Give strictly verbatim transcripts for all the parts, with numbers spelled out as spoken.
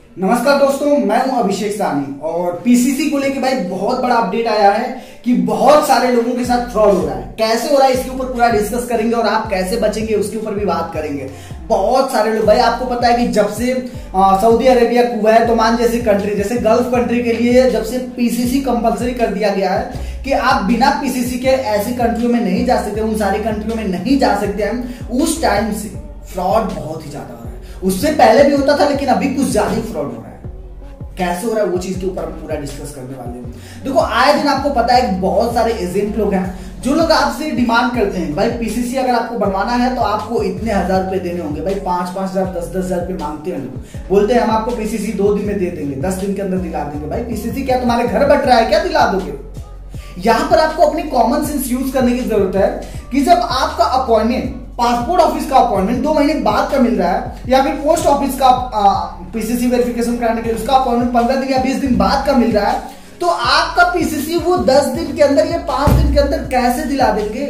नमस्कार दोस्तों, मैं हूं अभिषेक सानी और पीसीसी को लेके भाई बहुत बड़ा अपडेट आया है कि बहुत सारे लोगों के साथ फ्रॉड हो रहा है। कैसे हो रहा है इसके ऊपर पूरा डिस्कस करेंगे और आप कैसे बचेंगे उसके ऊपर भी बात करेंगे। बहुत सारे लोग, भाई आपको पता है कि जब से सऊदी अरेबिया, कुवैत, ओमान जैसी कंट्री, जैसे गल्फ कंट्री के लिए जब से पीसीसी कंपलसरी कर दिया गया है कि आप बिना पीसीसी के ऐसी कंट्रियों में नहीं जा सकते, उन सारी कंट्रियों में नहीं जा सकते हम, उस टाइम से फ्रॉड बहुत ही ज्यादा हो रहा है। उससे पहले भी होता था लेकिन अभी कुछ ज्यादा ही फ्रॉड हो रहा है। कैसे हो रहा है वो चीज के ऊपर हम पूरा डिस्कस करने वाले हैं। देखो, आए दिन आपको पता है कि बहुत सारे एजेंट लोग हैं जो लोग आपसे डिमांड करते हैं, भाई पीसीसी अगर आपको बनवाना है तो आपको इतने हजार रुपए देने होंगे। भाई पांच पांच हजार दस दस हजार रुपए मांगते हैं लोग, बोलते हैं हम आपको पीसीसी दो दिन में दे देंगे, दस दिन के अंदर दिला देंगे। भाई पीसीसी क्या तुम्हारे घर बैठ रहा है क्या, दिला दोगे? यहां पर आपको अपनी कॉमन सेंस यूज करने की जरूरत है कि जब आपका अपॉइंटमेंट पासपोर्ट ऑफिस का अपॉइंटमेंट दो महीने बाद का मिल रहा है या फिर पोस्ट ऑफिस का पीसीसी वेरिफिकेशन कराने के लिए उसका अपॉइंटमेंट पंद्रह दिन या बीस दिन बाद का मिल रहा है, तो आपका पीसीसी वो दस दिन के अंदर या पांच दिन के अंदर कैसे दिला देंगे?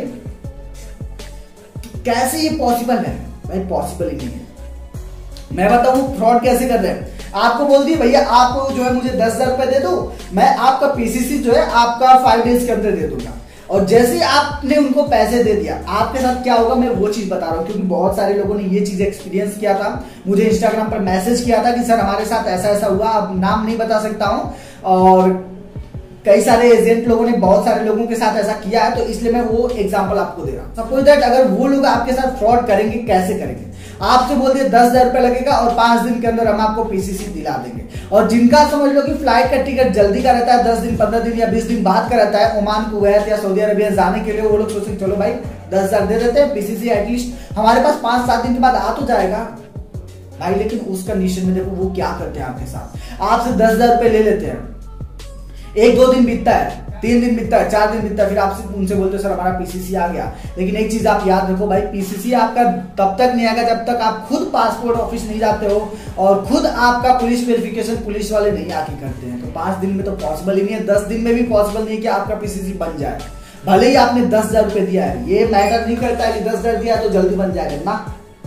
कैसे ये पॉसिबल है? भाई पॉसिबल ही नहीं है। मैं बताऊं फ्रॉड कैसे कर रहे हैं। आपको बोल दिए भैया आप जो है मुझे दस हजार रुपए दे दो, मैं आपका पीसीसी जो है आपका फाइव डेज के अंदर दे दूंगा। और जैसे ही आपने उनको पैसे दे दिया, आपके साथ क्या होगा मैं वो चीज बता रहा हूं, क्योंकि बहुत सारे लोगों ने ये चीज एक्सपीरियंस किया था। मुझे इंस्टाग्राम पर मैसेज किया था कि सर हमारे साथ ऐसा ऐसा हुआ, अब नाम नहीं बता सकता हूं। और कई सारे एजेंट लोगों ने बहुत सारे लोगों के साथ ऐसा किया है, तो इसलिए मैं वो एग्जांपल आपको दे रहा हूं। सपोज दैट अगर वो लोग आपके साथ फ्रॉड करेंगे, कैसे करेंगे? आपसे बोल दिए दस हजार रुपए लगेगा और पांच दिन के अंदर हम आपको पीसीसी दिला देंगे। और जिनका समझ लो कि फ्लाइट का टिकट जल्दी का रहता है, दस दिन पंद्रह दिन या बीस दिन बाद का रहता है, ओमान, कुवैत या सऊदी अरेबिया जाने के लिए, वो लोग सोचेंगे चलो भाई दस हजार दे देते हैं, पीसीसी एटलीस्ट हमारे पास पांच सात दिन के बाद आ तो जाएगा भाई। लेकिन उस कंडीशन में देखो वो क्या करते हैं आपके साथ, आपसे दस हजार रुपए ले लेते हैं, एक दो दिन बीतता है, तीन दिन बीतता है, चार दिन बीतता है, फिर आपसे उनसे बोलते हो सर हमारा पीसीसी आ गया। लेकिन एक चीज आप याद रखो भाई, पीसीसी आपका तब तक नहीं आएगा जब तक आप खुद पासपोर्ट ऑफिस नहीं जाते हो और खुद आपका पुलिस वेरिफिकेशन पुलिस वाले नहीं आके करते हैं। तो पांच दिन में तो पॉसिबल ही नहीं है, दस दिन में भी पॉसिबल नहीं है कि आपका पीसीसी बन जाए। भले ही आपने दस हजार रुपए दिया है, ये मैटर नहीं करता है कि दस हजार दिया तो जल्दी बन जाएगा ना,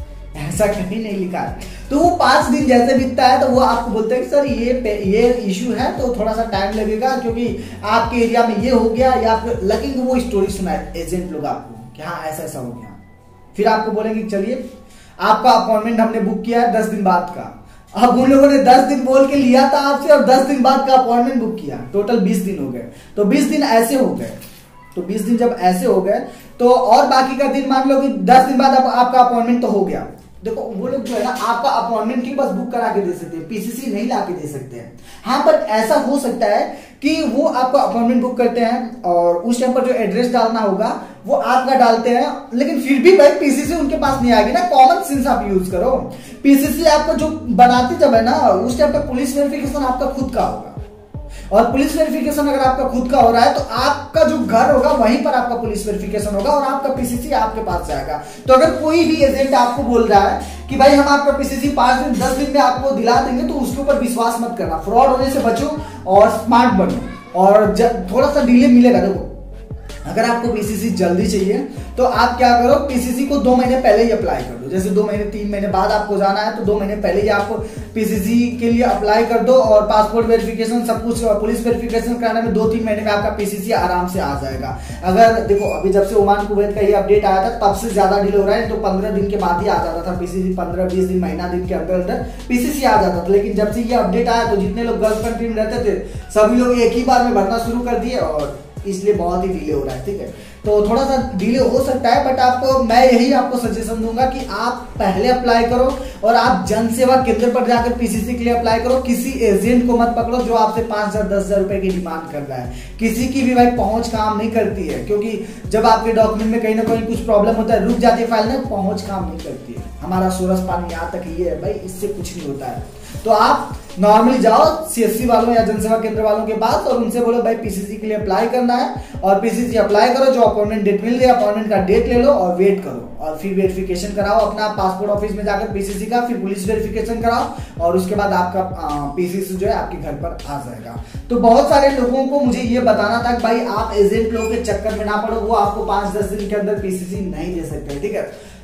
ऐसा कहीं नहीं लिखा है। तो वो पांच दिन जैसे बीतता है तो वो आपको बोलते हैं कि सर ये ये इश्यू है तो थोड़ा सा टाइम लगेगा क्योंकि आपके एरिया में ये हो गया, या फिर लगेंगे वो स्टोरी सुनाए एजेंट लोग आपको कि हाँ ऐसा ऐसा हो गया। फिर आपको बोलेंगे चलिए आपका अपॉइंटमेंट हमने बुक किया है दस दिन बाद का। अब उन लोगों ने दस दिन बोल के लिया था आपसे और दस दिन बाद का अपॉइंटमेंट बुक किया, टोटल बीस दिन हो गए। तो बीस दिन ऐसे हो गए, तो बीस दिन जब ऐसे हो गए तो और बाकी का दिन मान लो कि दस दिन बाद आपका अपॉइंटमेंट तो हो गया। देखो वो लोग जो है ना आपका अपॉइंटमेंट की बस बुक करा के दे सकते हैं, पीसीसी नहीं ला के दे सकते हैं। हाँ बट ऐसा हो सकता है कि वो आपका अपॉइंटमेंट बुक करते हैं और उस टाइम पर जो एड्रेस डालना होगा वो आपका डालते हैं, लेकिन फिर भी भाई पीसीसी उनके पास नहीं आएगी ना। कॉमन सेंस आप यूज करो। पीसीसी आपको जो बनाती जब है ना उस टाइम पर पुलिस वेरिफिकेशन आपका खुद का होगा, और पुलिस वेरिफिकेशन अगर आपका खुद का हो रहा है तो आपका जो घर होगा वहीं पर आपका पुलिस वेरिफिकेशन होगा और आपका पीसीसी आपके पास जाएगा। तो अगर कोई भी एजेंट आपको बोल रहा है कि भाई हम आपका पीसीसी पांच दिन दस दिन में आपको दिला देंगे, तो उसके ऊपर विश्वास मत करना। फ्रॉड होने से बचो और स्मार्ट बनो और थोड़ा सा डिले मिलेगा। देखो अगर आपको पीसीसी जल्दी चाहिए तो आप क्या करो, पीसीसी को दो महीने पहले ही अप्लाई कर दो। जैसे दो महीने तीन महीने बाद आपको जाना है तो दो महीने पहले ही आप पीसीसी के लिए अप्लाई कर दो और पासपोर्ट वेरिफिकेशन सब कुछ पुलिस वेरिफिकेशन कराने में दो तीन महीने में आपका पीसीसी आराम से आ जाएगा। अगर देखो अभी जब से ओमान कुवैत का ये अपडेट आया था तब से ज्यादा डिले हो रहा है, तो पंद्रह दिन के बाद ही आ जाता था पीसीसी, पंद्रह बीस दिन महीना दिन के अंदर अंदर पीसीसी आ जाता था। लेकिन जब से ये अपडेट आया तो जितने लोग गल्फ कंट्री में रहते थे सभी लोग एक ही बार में भरना शुरू कर दिए और इसलिए बहुत ही डिले हो रहा है। ठीक है, तो थोड़ा सा डिले हो सकता है बट आपको मैं यही आपको सजेशन दूंगा कि आप पहले अप्लाई करो और आप जन सेवा केंद्र पर जाकर पीसीसी के लिए अप्लाई करो। किसी एजेंट को मत पकड़ो जो आपसे पांच हजार दस हजार रुपए की डिमांड कर रहा है। किसी की भी भाई पहुंच काम नहीं करती है, क्योंकि जब आपके डॉक्यूमेंट में कहीं ना कहीं कुछ प्रॉब्लम होता है, रुक जाती है फाइल में, पहुंच काम नहीं करती है। हमारा सोरस पानी यहाँ तक ही है भाई, इससे कुछ नहीं होता है। तो आप नॉर्मली जाओ सीएससी वालों या जनसेवा केंद्र वालों के पास और उनसे बोलो भाई पीसीसी के लिए अप्लाई करना है, और पीसीसी अप्लाई करो, जो अपॉइंटमेंट डेट मिल गई अपॉइंटमेंट का डेट ले लो और वेट करो और फिर वेरिफिकेशन कराओ अपना पासपोर्ट ऑफिस में जाकर पीसीसी का, फिर पुलिस वेरिफिकेशन कराओ और उसके बाद आपका पीसीसी जो है आपके घर पर आ जाएगा। तो बहुत सारे लोगों को मुझे ये बताना था कि भाई आप एजेंट लोगों के चक्कर में ना पड़ो, वो आपको पांच दस दिन के अंदर पीसीसी नहीं दे सकते। ठीक है,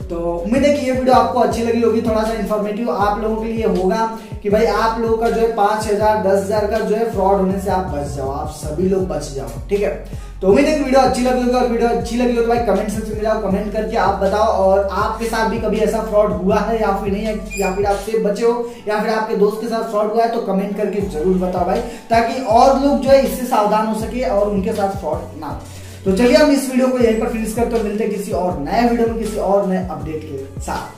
तो उम्मीद है कि ये वीडियो आपको अच्छी लगी होगी, थोड़ा सा इन्फॉर्मेटिव आप लोगों के लिए होगा कि भाई आप लोगों का जो है पांच हजार दस हजार का जो है फ्रॉड होने से आप बच जाओ, आप सभी लोग बच जाओ। ठीक है, तो उम्मीद है कि वीडियो अच्छी लगी होगी, और वीडियो अच्छी लगी हो तो भाई कमेंट सेक्शन में जाओ, कमेंट करके आप बताओ और आपके साथ भी कभी ऐसा फ्रॉड हुआ है या फिर नहीं है, या फिर आप सेफ बचे हो या फिर आपके दोस्त के साथ फ्रॉड हुआ है, तो कमेंट करके जरूर बताओ भाई, ताकि और लोग जो है इससे सावधान हो सके और उनके साथ फ्रॉड ना। तो चलिए हम इस वीडियो को यहीं पर फिनिश करते हैं, मिलते हैं किसी और नए वीडियो में किसी और नए अपडेट के साथ।